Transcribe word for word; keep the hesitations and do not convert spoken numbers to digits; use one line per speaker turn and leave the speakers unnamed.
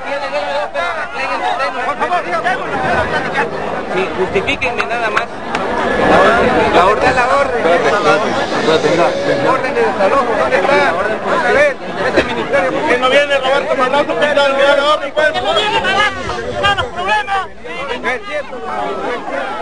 Por favor,
sí, justifíquenme nada más. La orden, la orden. Orden de desalojo, ¿dónde está? A ver, este ministerio, ¿por qué no viene Roberto Maldonado? ¿Qué no viene Roberto?
¡Que no viene Maldonado! ¡No los problemas!
Es cierto,